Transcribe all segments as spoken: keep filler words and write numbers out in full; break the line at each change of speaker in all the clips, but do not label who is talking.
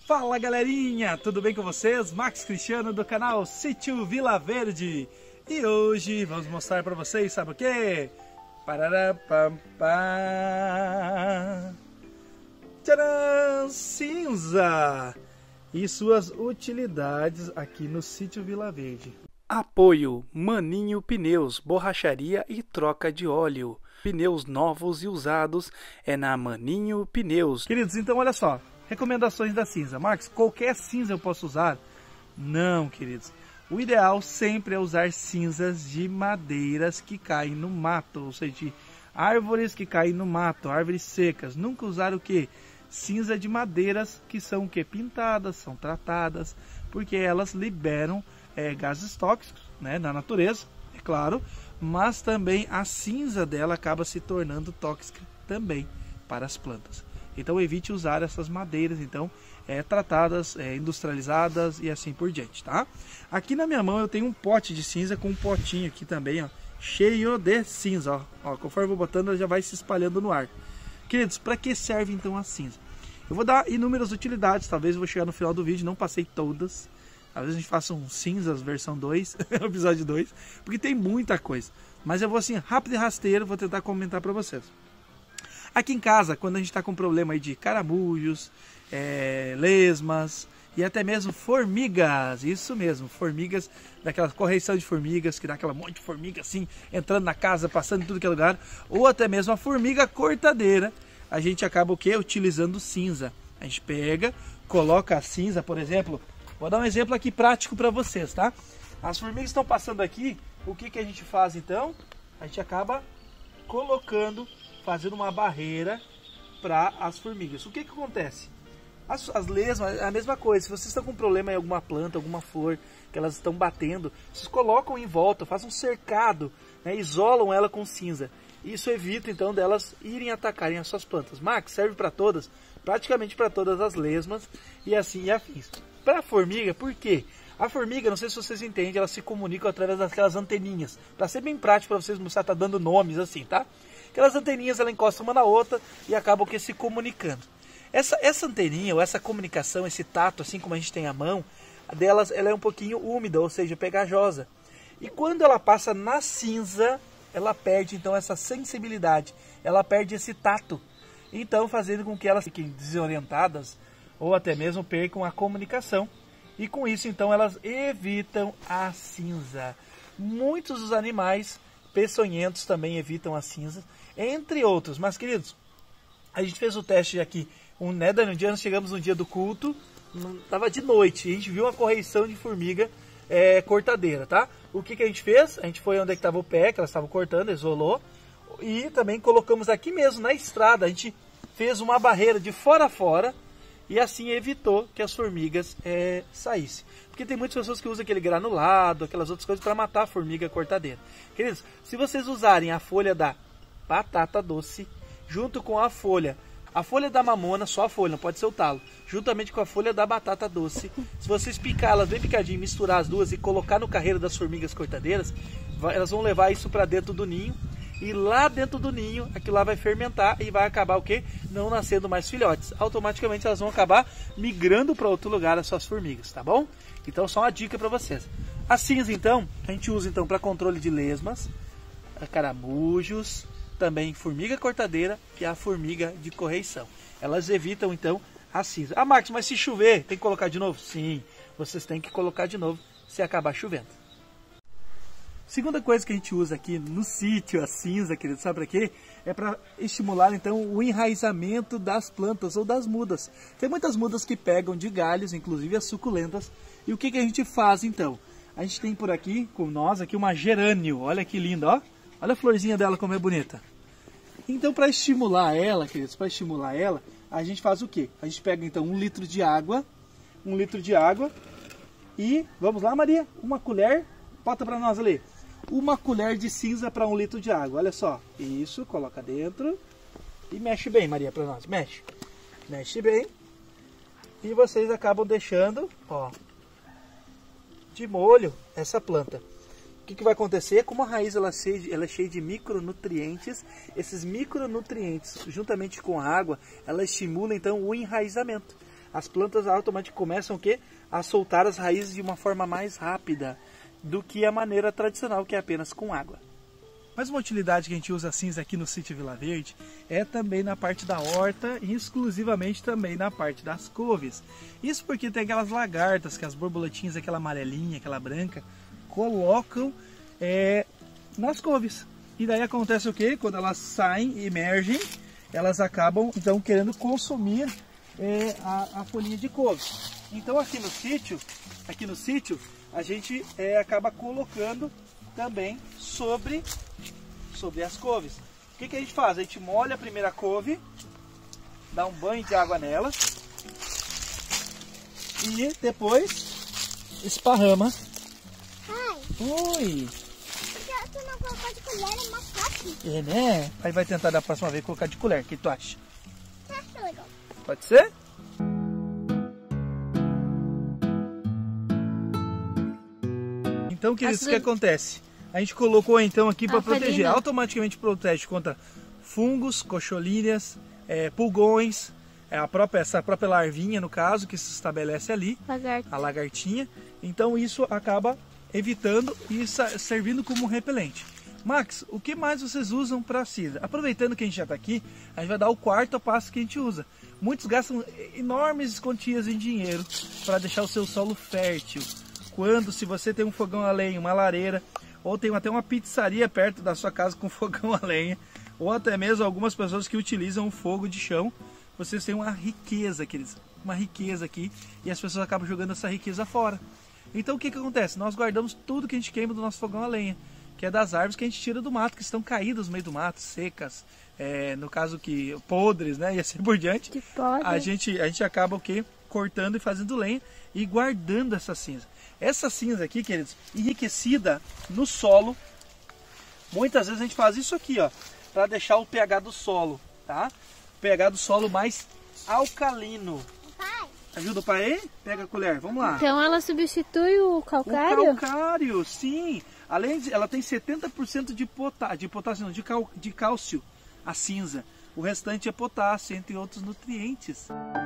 Fala galerinha, tudo bem com vocês? Max Cristiano do canal Sítio Vila Verde. E hoje vamos mostrar para vocês, sabe o que? Pararapapá. Tcharam! Cinza! E suas utilidades aqui no Sítio Vila Verde. Apoio Maninho Pneus, borracharia e troca de óleo. Pneus novos e usados é na Maninho Pneus. Queridos, então olha só. Recomendações da cinza. Marcos, qualquer cinza eu posso usar? Não, queridos. O ideal sempre é usar cinzas de madeiras que caem no mato, ou seja, de árvores que caem no mato, árvores secas. Nunca usar o que? Cinza de madeiras que são o que? Pintadas, são tratadas, porque elas liberam é, gases tóxicos, né, na natureza, é claro, mas também a cinza dela acaba se tornando tóxica também para as plantas. Então evite usar essas madeiras, então, é, tratadas, é, industrializadas e assim por diante, tá? Aqui na minha mão eu tenho um pote de cinza com um potinho aqui também, ó, cheio de cinza, ó. Ó, conforme eu vou botando, ela já vai se espalhando no ar. Queridos, para que serve então a cinza? Eu vou dar inúmeras utilidades, talvez eu vou chegar no final do vídeo, não passei todas. Talvez a gente faça um cinzas versão dois, episódio dois, porque tem muita coisa. Mas eu vou assim, rápido e rasteiro, vou tentar comentar para vocês. Aqui em casa, quando a gente está com problema aí de caramujos, é, lesmas e até mesmo formigas, isso mesmo, formigas, daquela correição de formigas, que dá aquela monte de formiga assim, entrando na casa, passando em tudo que é lugar, ou até mesmo a formiga cortadeira, a gente acaba o quê? Utilizando cinza. A gente pega, coloca a cinza, por exemplo, vou dar um exemplo aqui prático para vocês, tá? As formigas estão passando aqui, o que, que a gente faz então? A gente acaba colocando, fazendo uma barreira para as formigas. O que que acontece? As, as lesmas, é a mesma coisa. Se vocês estão com problema em alguma planta, alguma flor, que elas estão batendo, vocês colocam em volta, fazem um cercado, né, isolam ela com cinza. Isso evita então delas irem atacarem as suas plantas. Max, serve para todas, praticamente para todas as lesmas e assim e afins. Para a formiga, por quê? A formiga, não sei se vocês entendem, elas se comunicam através daquelas anteninhas. Para ser bem prático para vocês mostrar, tá dando nomes assim, tá? Aquelas anteninhas, ela encosta uma na outra e acabam que se comunicando. Essa, essa anteninha, ou essa comunicação, esse tato, assim como a gente tem a mão, a delas ela é um pouquinho úmida, ou seja, pegajosa. E quando ela passa na cinza, ela perde então essa sensibilidade, ela perde esse tato. Então fazendo com que elas fiquem desorientadas ou até mesmo percam a comunicação. E com isso então elas evitam a cinza. Muitos dos animais peçonhentos também evitam a cinza, entre outros. Mas, queridos, a gente fez o teste aqui, um, né, no dia, nós chegamos no dia do culto, estava de noite, e a gente viu uma correição de formiga é, cortadeira, tá? O que, que a gente fez? A gente foi onde é estava o pé, que elas estavam cortando, isolou, e também colocamos aqui mesmo, na estrada, a gente fez uma barreira de fora a fora, e assim evitou que as formigas é, saíssem. Porque tem muitas pessoas que usam aquele granulado, aquelas outras coisas para matar a formiga cortadeira. Queridos, se vocês usarem a folha da batata doce, junto com a folha, a folha da mamona, só a folha, não pode ser o talo, juntamente com a folha da batata doce, se vocês picá-las bem picadinho, misturar as duas e colocar no carreiro das formigas cortadeiras, elas vão levar isso para dentro do ninho. E lá dentro do ninho, aquilo lá vai fermentar e vai acabar o quê? Não nascendo mais filhotes. Automaticamente elas vão acabar migrando para outro lugar as suas formigas, tá bom? Então só uma dica para vocês. A cinza então, a gente usa então para controle de lesmas, caramujos, também formiga cortadeira e a formiga de correição. Elas evitam então a cinza. Ah, Marcos, mas se chover, tem que colocar de novo? Sim, vocês têm que colocar de novo se acabar chovendo. Segunda coisa que a gente usa aqui no sítio, a cinza, querido, sabe para quê? É para estimular então o enraizamento das plantas ou das mudas. Tem muitas mudas que pegam de galhos, inclusive as suculentas. E o que, que a gente faz então? A gente tem por aqui, com nós, aqui uma gerânio. Olha que linda, ó. Olha a florzinha dela como é bonita. Então para estimular ela, queridos, para estimular ela, a gente faz o quê? A gente pega então um litro de água, um litro de água e, vamos lá Maria, uma colher, bota para nós ali. Uma colher de cinza para um litro de água, olha só. Isso, coloca dentro e mexe bem, Maria, para nós. Mexe, mexe bem. E vocês acabam deixando, ó, de molho essa planta. O que, que vai acontecer? Como a raiz ela é, cheia de, ela é cheia de micronutrientes, esses micronutrientes, juntamente com a água, ela estimula então o enraizamento. as plantas automaticamente começam o quê? A soltar as raízes de uma forma mais rápida do que a maneira tradicional, que é apenas com água. Mas uma utilidade que a gente usa a cinza aqui no sítio Vila Verde é também na parte da horta e exclusivamente também na parte das couves. Isso porque tem aquelas lagartas, que as borboletinhas, aquela amarelinha, aquela branca, colocam é, nas couves. E daí acontece o quê? Quando elas saem e emergem, elas acabam então querendo consumir é, a, a folhinha de couve. Então aqui no sítio, aqui no sítio, a gente é, acaba colocando também sobre, sobre as couves. O que, que a gente faz? A gente molha a primeira couve, dá um banho de água nela e depois esparrama.
Pai,
Oi!
se eu não colocar de colher é mais fácil.
É, né? Aí vai tentar da próxima vez colocar de colher. O que tu acha?
Tá legal.
Pode ser? Então, queridos, o que acontece? A gente colocou então aqui para proteger. Automaticamente protege contra fungos, cocholinas, é, pulgões, é, a própria, essa própria larvinha, no caso, que se estabelece ali,
Lagarta.
a lagartinha. Então isso acaba evitando e servindo como repelente. Max, o que mais vocês usam para cinza? Aproveitando que a gente já está aqui, a gente vai dar o quarto passo que a gente usa. Muitos gastam enormes quantias em dinheiro para deixar o seu solo fértil. Quando, se você tem um fogão a lenha, uma lareira, ou tem até uma pizzaria perto da sua casa com fogão a lenha, ou até mesmo algumas pessoas que utilizam o fogo de chão, vocês têm uma riqueza, queridos, uma riqueza aqui, e as pessoas acabam jogando essa riqueza fora. Então o que que acontece? Nós guardamos tudo que a gente queima do nosso fogão a lenha, que é das árvores que a gente tira do mato, que estão caídas no meio do mato, secas, é, no caso que podres, né, e assim por diante.
Que pode.
A gente, a gente acaba o quê? Cortando e fazendo lenha e guardando essa cinza. Essa cinza aqui, queridos, enriquecida no solo, muitas vezes a gente faz isso aqui, ó, para deixar o pH do solo, tá? O pH do solo mais alcalino.
Pai.
Ajuda o pai aí? Pega a colher, vamos lá.
Então ela substitui o calcário?
O calcário, sim. Além de, ela tem setenta por cento de potássio, de potássio não, de, cal, de cálcio, a cinza. O restante é potássio, entre outros nutrientes.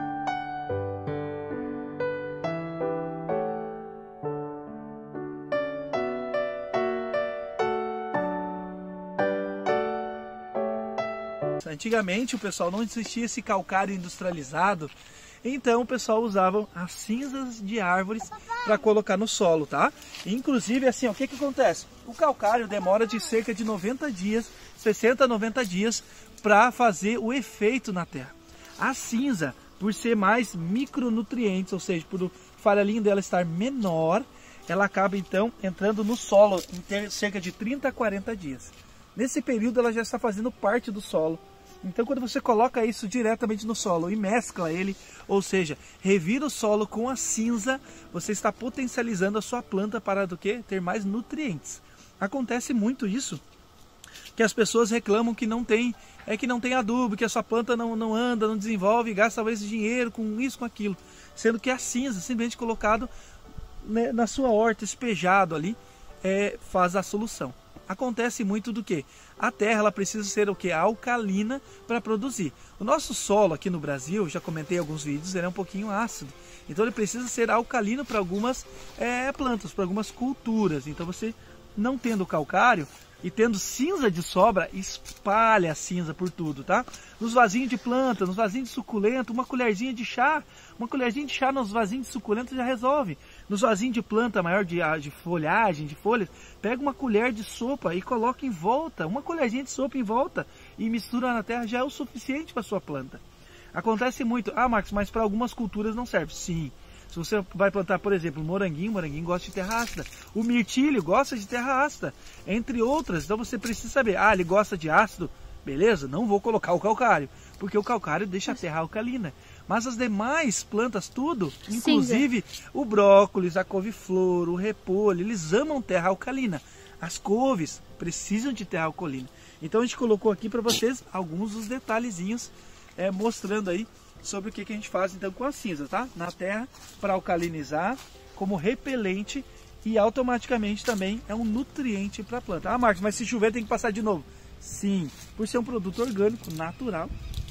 Antigamente o pessoal não existia esse calcário industrializado, então o pessoal usava as cinzas de árvores para colocar no solo, tá? Inclusive assim, ó, o que que acontece? O calcário demora de cerca de noventa dias, sessenta a noventa dias para fazer o efeito na terra. A cinza, por ser mais micronutrientes, ou seja, por o farelinho dela estar menor, ela acaba então entrando no solo em ter cerca de trinta a quarenta dias. Nesse período ela já está fazendo parte do solo. Então quando você coloca isso diretamente no solo e mescla ele, ou seja, revira o solo com a cinza, você está potencializando a sua planta para do quê? Ter mais nutrientes. Acontece muito isso, que as pessoas reclamam que não tem, é que não tem adubo, que a sua planta não, não anda, não desenvolve, gasta talvez dinheiro com isso, com aquilo. Sendo que a cinza, simplesmente colocado, né, na sua horta, espejado ali, é, faz a solução. Acontece muito do que? A terra ela precisa ser o que? Alcalina para produzir. O nosso solo aqui no Brasil, já comentei em alguns vídeos, ele é um pouquinho ácido. Então ele precisa ser alcalino para algumas é, plantas, para algumas culturas. Então você, não tendo calcário e tendo cinza de sobra, espalha a cinza por tudo, tá? Nos vasinhos de planta, nos vasinhos de suculento, uma colherzinha de chá, uma colherzinha de chá nos vasinhos de suculento já resolve. Nos vasinhos de planta maior de, de folhagem, de folhas, pega uma colher de sopa e coloca em volta, uma colherzinha de sopa em volta e mistura na terra, já é o suficiente para a sua planta. Acontece muito, ah Marcos, mas para algumas culturas não serve. Sim, se você vai plantar, por exemplo, moranguinho, moranguinho gosta de terra ácida. O mirtilho gosta de terra ácida, entre outras. Então você precisa saber, ah, ele gosta de ácido, beleza, não vou colocar o calcário, porque o calcário deixa a terra alcalina. Mas as demais plantas, tudo, inclusive cinza. O brócolis, a couve-flor, o repolho, eles amam terra alcalina. As couves precisam de terra alcalina. Então a gente colocou aqui para vocês alguns dos detalhezinhos, é, mostrando aí sobre o que, que a gente faz então com a cinza, tá? Na terra, para alcalinizar, como repelente e automaticamente também é um nutriente para a planta. Ah, Marcos, mas se chover tem que passar de novo. Sim, por ser um produto orgânico, natural,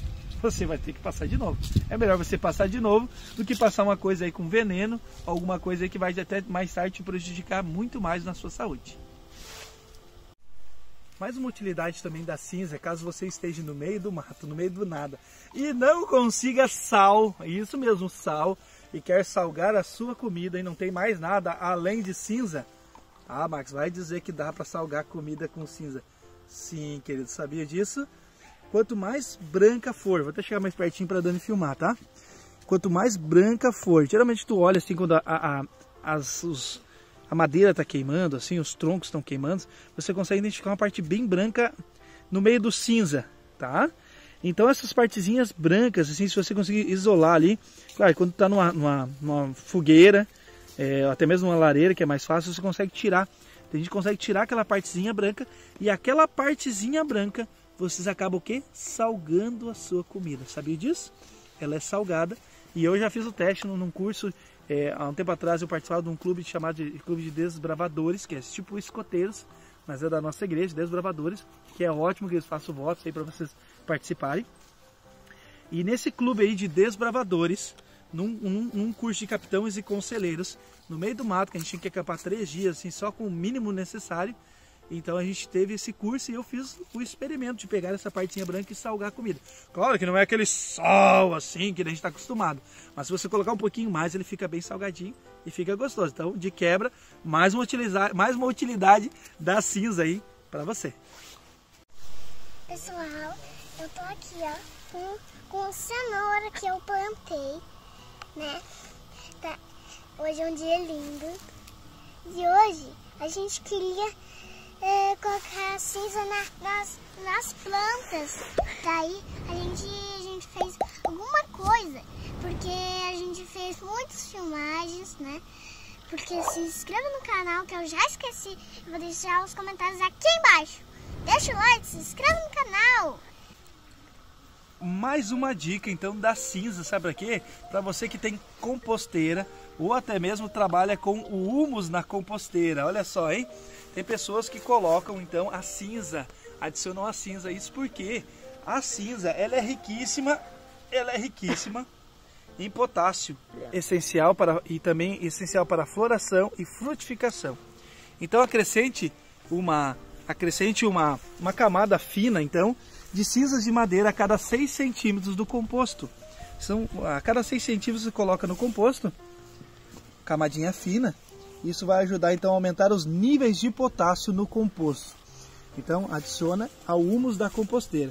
você vai ter que passar de novo. É melhor você passar de novo do que passar uma coisa aí com veneno, alguma coisa aí que vai até mais tarde te prejudicar muito mais na sua saúde. Mais uma utilidade também da cinza é caso você esteja no meio do mato, no meio do nada, e não consiga sal, isso mesmo, sal, e quer salgar a sua comida e não tem mais nada além de cinza. Ah, Max, vai dizer que dá para salgar comida com cinza. Sim, querido, sabia disso? Quanto mais branca for, vou até chegar mais pertinho para Dani filmar, tá? Quanto mais branca for, geralmente tu olha assim quando a, a, as, os, a madeira está queimando, assim, os troncos estão queimando, você consegue identificar uma parte bem branca no meio do cinza, tá? Então essas partezinhas brancas, assim, se você conseguir isolar ali, claro, quando está numa, numa, numa fogueira, é, até mesmo uma lareira, que é mais fácil, você consegue tirar. A gente consegue tirar aquela partezinha branca e aquela partezinha branca vocês acabam o quê? Salgando a sua comida. Sabia disso? Ela é salgada. E eu já fiz o teste num curso, é, há um tempo atrás eu participava de um clube chamado de Clube de Desbravadores, que é tipo escoteiros, mas é da nossa igreja, Desbravadores, que é ótimo que eles façam votos aí para vocês participarem. E nesse clube aí de Desbravadores, num, num, num curso de capitães e conselheiros, no meio do mato, que a gente tinha que acampar três dias, assim, só com o mínimo necessário. Então a gente teve esse curso e eu fiz o experimento de pegar essa partinha branca e salgar a comida. Claro que não é aquele sal assim que a gente está acostumado, mas se você colocar um pouquinho mais, ele fica bem salgadinho e fica gostoso. Então, de quebra, mais uma utilidade, mais uma utilidade da cinza aí para você.
Pessoal, eu tô aqui, ó, com, com cenoura que eu plantei, né? Tá. Hoje é um dia lindo e hoje a gente queria é, colocar cinza na, nas, nas plantas. Daí a gente, a gente fez alguma coisa, porque a gente fez muitas filmagens, né? Porque se inscreva no canal, que eu já esqueci, eu vou deixar os comentários aqui embaixo. Deixa o like, se inscreva no canal.
Mais uma dica então da cinza, sabe para quê? Para você que tem composteira ou até mesmo trabalha com o humus na composteira. Olha só, hein? Tem pessoas que colocam então a cinza, adicionam a cinza. Isso porque a cinza, ela é riquíssima, ela é riquíssima em potássio, essencial para e também essencial para a floração e frutificação. Então acrescente uma acrescente uma uma camada fina então de cinzas de madeira a cada seis centímetros do composto. São, a cada seis centímetros você coloca no composto, camadinha fina. Isso vai ajudar então a aumentar os níveis de potássio no composto. Então adiciona ao humus da composteira.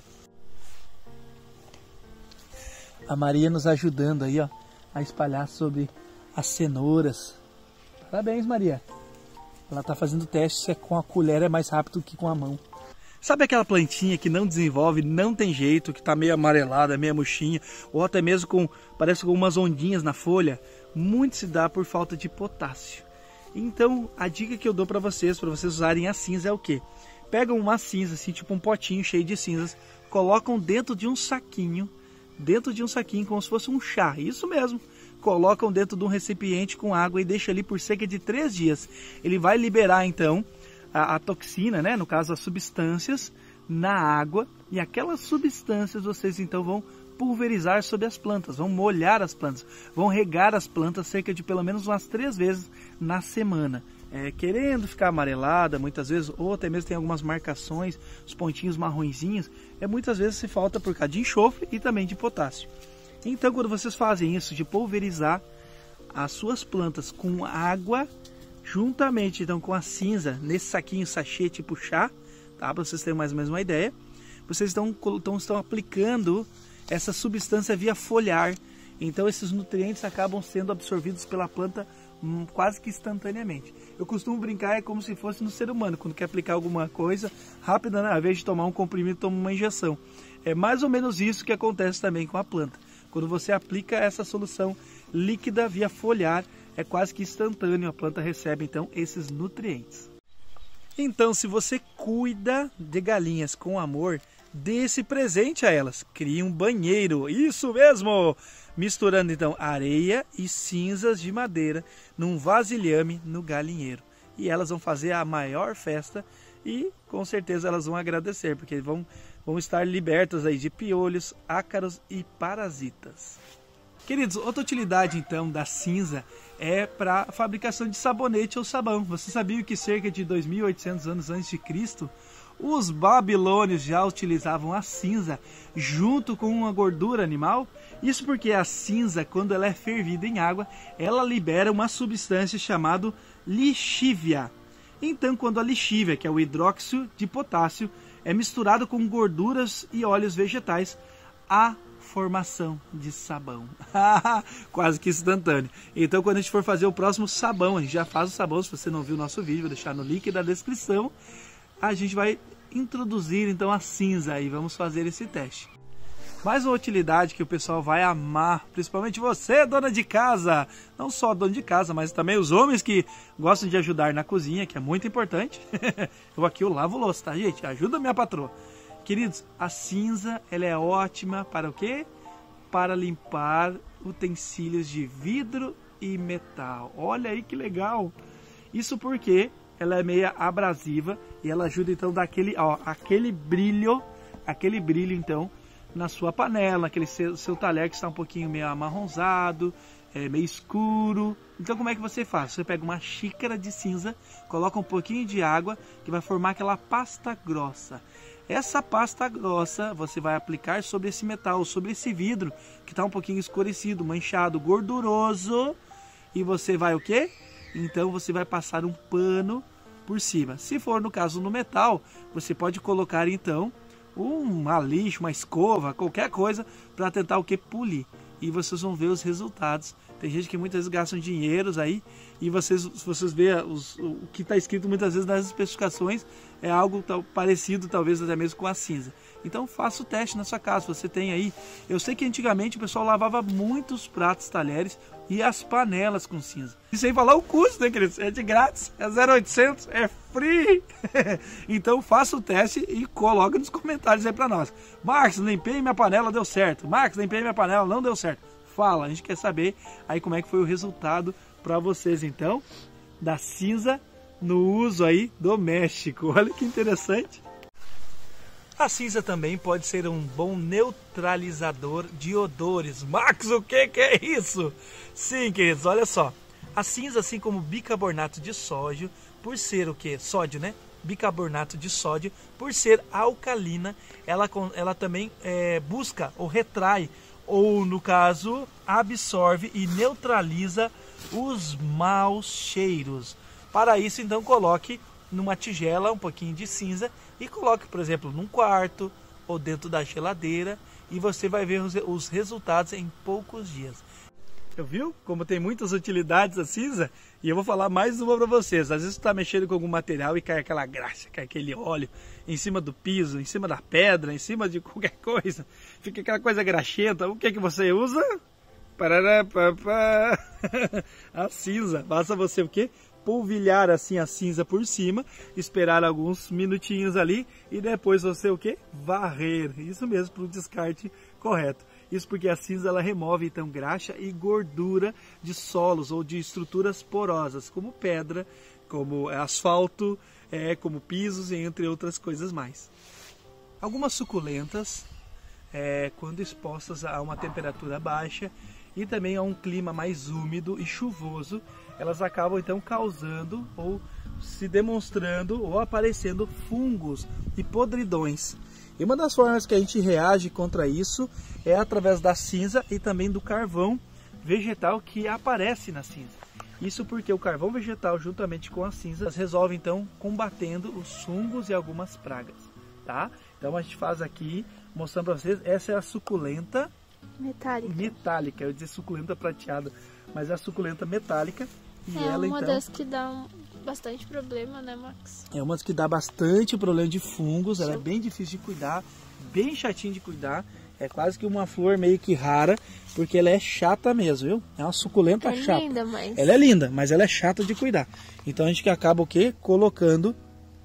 A Maria nos ajudando aí, ó, a espalhar sobre as cenouras. Parabéns, Maria. Ela está fazendo teste se com a colher é mais rápido que com a mão. Sabe aquela plantinha que não desenvolve, não tem jeito, que está meio amarelada, meio murchinha, ou até mesmo com, parece com umas ondinhas na folha? Muito se dá por falta de potássio. Então, a dica que eu dou para vocês, para vocês usarem a cinza é o quê? Pegam uma cinza, assim, tipo um potinho cheio de cinzas, colocam dentro de um saquinho, dentro de um saquinho como se fosse um chá, isso mesmo. Colocam dentro de um recipiente com água e deixam ali por cerca de três dias. Ele vai liberar, então, A, a toxina, né? No caso as substâncias na água, e aquelas substâncias vocês então vão pulverizar sobre as plantas, vão molhar as plantas, vão regar as plantas cerca de pelo menos umas três vezes na semana, é, querendo ficar amarelada muitas vezes, ou até mesmo tem algumas marcações, os pontinhos marronzinhos, é muitas vezes se falta por causa de enxofre e também de potássio. Então quando vocês fazem isso de pulverizar as suas plantas com água, juntamente então com a cinza, nesse saquinho sachê tipo chá, tá? Para vocês terem mais ou menos uma ideia, vocês estão, estão, estão aplicando essa substância via foliar, então esses nutrientes acabam sendo absorvidos pela planta hum, quase que instantaneamente. Eu costumo brincar, é como se fosse no ser humano, quando quer aplicar alguma coisa rápida, né? Ao invés de tomar um comprimido, toma uma injeção. É mais ou menos isso que acontece também com a planta. Quando você aplica essa solução líquida via foliar, é quase que instantâneo, a planta recebe então esses nutrientes. Então, se você cuida de galinhas com amor, dê esse presente a elas. Crie um banheiro, isso mesmo! Misturando então areia e cinzas de madeira num vasilhame no galinheiro. E elas vão fazer a maior festa e com certeza elas vão agradecer, porque vão vão estar libertas aí de piolhos, ácaros e parasitas. Queridos, outra utilidade então da cinza é para a fabricação de sabonete ou sabão. Você sabia que cerca de dois mil e oitocentos anos antes de Cristo, os babilônios já utilizavam a cinza junto com uma gordura animal? Isso porque a cinza, quando ela é fervida em água, ela libera uma substância chamada lixívia. Então, quando a lixívia, que é o hidróxido de potássio, é misturado com gorduras e óleos vegetais, a formação de sabão. Quase que instantâneo. Então, quando a gente for fazer o próximo sabão, a gente já faz o sabão. Se você não viu o nosso vídeo, vou deixar no link da descrição. A gente vai introduzir então a cinza e vamos fazer esse teste. Mais uma utilidade que o pessoal vai amar, principalmente você, dona de casa. Não só dona de casa, mas também os homens que gostam de ajudar na cozinha, que é muito importante. Eu aqui eu lavo louça, tá, gente? Ajuda minha patroa. Queridos, a cinza, ela é ótima para o quê? Para limpar utensílios de vidro e metal. Olha aí que legal! Isso porque ela é meia abrasiva e ela ajuda então a dar aquele, ó, aquele brilho, aquele brilho então na sua panela, aquele seu, seu talher que está um pouquinho meio amarronzado, é, meio escuro. Então como é que você faz? Você pega uma xícara de cinza, coloca um pouquinho de água que vai formar aquela pasta grossa. Essa pasta grossa você vai aplicar sobre esse metal, sobre esse vidro que está um pouquinho escurecido, manchado, gorduroso. E você vai o quê? Então você vai passar um pano por cima. Se for no caso no metal, você pode colocar então uma lixa, uma escova, qualquer coisa para tentar o que? Polir. E vocês vão ver os resultados. Tem gente que muitas vezes gastam dinheiros aí e vocês, vocês vê os, o que está escrito muitas vezes nas especificações é algo tal, parecido talvez até mesmo com a cinza. Então faça o teste na sua casa, você tem aí. Eu sei que antigamente o pessoal lavava muitos pratos, talheres e as panelas com cinza. E sem falar o custo, né, queridos? É de grátis, é zero oitocentos, é free. Então faça o teste e coloque nos comentários aí para nós. Marcos, limpei minha panela, deu certo. Marcos, limpei minha panela, não deu certo. Fala, a gente quer saber aí como é que foi o resultado para vocês então da cinza no uso aí doméstico. Olha que interessante. A cinza também pode ser um bom neutralizador de odores. Max, o que que é isso? Sim, queridos, olha só. A cinza, assim como o bicarbonato de sódio, por ser o que? Sódio, né? Bicarbonato de sódio, por ser alcalina, ela, ela também é, busca ou retrai, ou no caso, absorve e neutraliza os maus cheiros. Para isso, então, coloque numa tigela um pouquinho de cinza e coloque, por exemplo, num quarto ou dentro da geladeira e você vai ver os, os resultados em poucos dias. Eu viu como tem muitas utilidades a cinza? E eu vou falar mais uma para vocês. Às vezes você está mexendo com algum material e cai aquela graxa, cai aquele óleo em cima do piso, em cima da pedra, em cima de qualquer coisa. Fica aquela coisa graxenta. O que que você usa? Parará, pá, pá. A cinza. Basta você o quê? Polvilhar assim a cinza por cima, esperar alguns minutinhos ali e depois você o quê? Varrer. Isso mesmo, para o descarte correto. Isso porque a cinza ela remove então graxa e gordura de solos ou de estruturas porosas, como pedra, como asfalto, é, como pisos e entre outras coisas mais. Algumas suculentas, é, quando expostas a uma temperatura baixa e também a um clima mais úmido e chuvoso, elas acabam então causando ou se demonstrando ou aparecendo fungos e podridões. E uma das formas que a gente reage contra isso é através da cinza e também do carvão vegetal que aparece na cinza. Isso porque o carvão vegetal juntamente com as cinzas resolve então combatendo os fungos e algumas pragas, tá? Então a gente faz aqui mostrando para vocês, essa é a suculenta
metálica.
Metálica, eu ia dizer suculenta prateada, mas é a suculenta metálica. E
é
ela,
uma
então,
das que dá um, bastante problema, né, Max?
É uma das que dá bastante problema de fungos, ela é bem difícil de cuidar, bem chatinho de cuidar. É quase que uma flor meio que rara, porque ela é chata mesmo, viu? É uma suculenta
é
chata.
Linda, mas...
Ela é linda, mas ela é chata de cuidar. Então a gente que acaba o quê? Colocando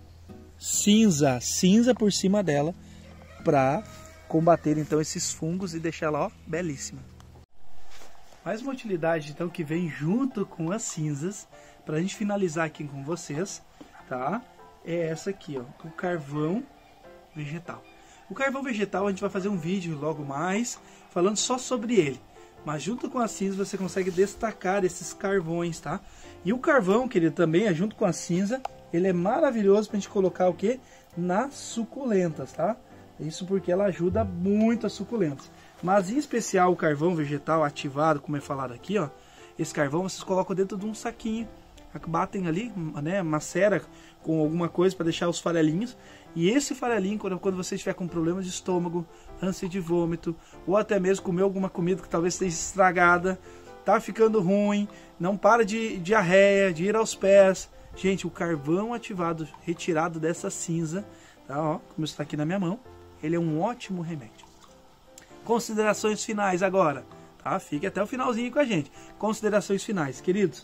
cinza, cinza por cima dela para combater então esses fungos e deixar ela, ó, belíssima. Mais uma utilidade então que vem junto com as cinzas, para a gente finalizar aqui com vocês, tá? É essa aqui, ó, o carvão vegetal. O carvão vegetal a gente vai fazer um vídeo logo mais falando só sobre ele. Mas junto com a cinza você consegue destacar esses carvões, tá? E o carvão, querido, também é junto com a cinza, ele é maravilhoso pra gente colocar o quê? Nas suculentas, tá? Isso porque ela ajuda muito as suculentas. Mas em especial o carvão vegetal ativado, como é falado aqui, ó. Esse carvão vocês colocam dentro de um saquinho. Batem ali, né, macera com alguma coisa para deixar os farelinhos. E esse farelinho, quando, quando você estiver com problemas de estômago, ânsia de vômito, ou até mesmo comer alguma comida que talvez esteja estragada, tá ficando ruim, não para de diarreia, de ir aos pés. Gente, o carvão ativado, retirado dessa cinza, tá, ó, como está aqui na minha mão, ele é um ótimo remédio. Considerações finais agora, tá? Fique até o finalzinho com a gente. Considerações finais, queridos.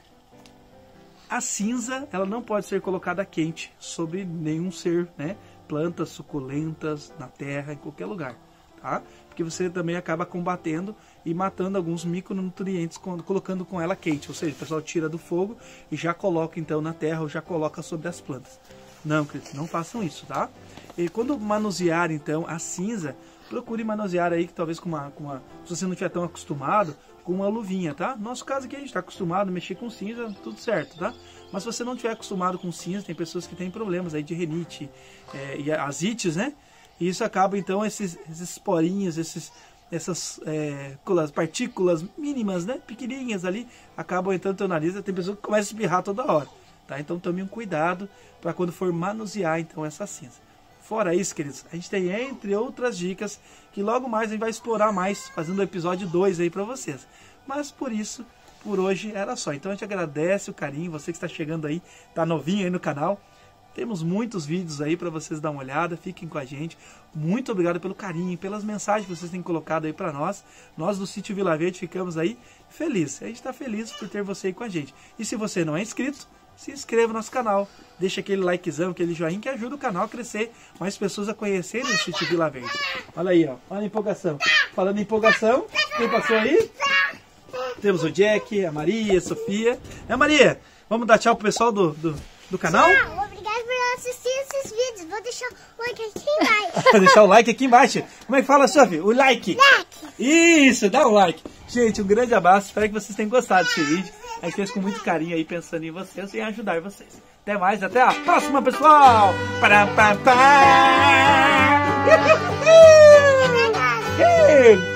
A cinza, ela não pode ser colocada quente sobre nenhum ser, né? Plantas suculentas na terra, em qualquer lugar, tá? Porque você também acaba combatendo e matando alguns micronutrientes quando, colocando com ela quente. Ou seja, o pessoal tira do fogo e já coloca então na terra ou já coloca sobre as plantas. Não, queridos, não façam isso, tá? E quando manusear então a cinza, procure manusear aí, que talvez com uma, com uma... Se você não estiver tão acostumado, com uma luvinha, tá? No nosso caso aqui a gente está acostumado a mexer com cinza, tudo certo, tá? Mas se você não estiver acostumado com cinza, tem pessoas que têm problemas aí de rinite é, e asites, né? E isso acaba então esses, esses porinhos, esses, essas é, partículas mínimas, né? Pequenininhas ali, acabam entrando no teu nariz, tem pessoas que começam a espirrar toda hora, tá? Então tome um cuidado para quando for manusear então essa cinza. Fora isso, queridos, a gente tem entre outras dicas que logo mais a gente vai explorar mais, fazendo o episódio dois aí para vocês. Mas por isso, por hoje era só. Então a gente agradece o carinho, você que está chegando aí, tá novinho aí no canal. Temos muitos vídeos aí para vocês dar uma olhada, fiquem com a gente. Muito obrigado pelo carinho, pelas mensagens que vocês têm colocado aí para nós. Nós do Sítio Vila Verde ficamos aí felizes. A gente está feliz por ter você aí com a gente. E se você não é inscrito, se inscreva no nosso canal, deixa aquele likezão, aquele joinha que ajuda o canal a crescer, mais pessoas a conhecerem o Sítio Vila Verde. Olha aí, ó, olha a empolgação. Falando em empolgação, quem passou aí? Temos o Jack, a Maria, a Sofia. É, Maria, vamos dar tchau pro pessoal do, do, do canal?
Tchau, obrigado por assistir esses vídeos. Vou deixar o like aqui embaixo.
Vou deixar o like aqui embaixo. Como é que fala, Sofia? O like.
Like.
Isso, dá um like. Gente, um grande abraço, espero que vocês tenham gostado desse vídeo. A gente fez com muito carinho aí, pensando em vocês e em ajudar vocês. Até mais, até a próxima, pessoal! Pará, pá, pá.